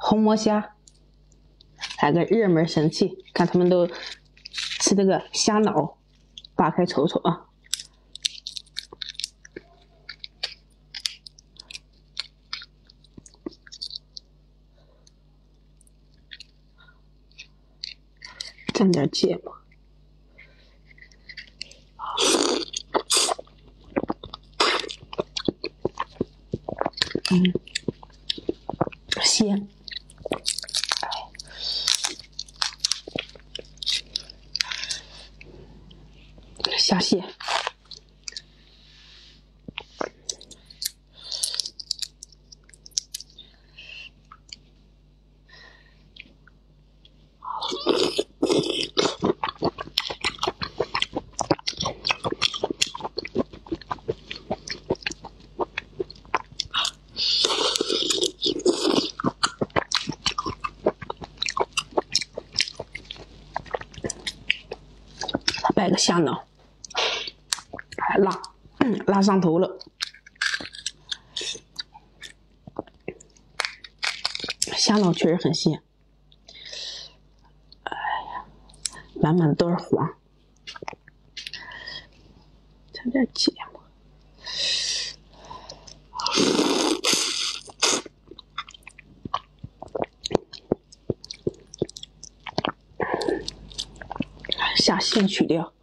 红魔虾，来个热门神器，看他们都吃这个虾脑，扒开瞅瞅啊。蘸点芥末。鲜，虾蟹，摆个虾脑，辣，辣上头了。虾脑确实很鲜，哎呀，满满都是黄，蘸点芥末。下线去掉。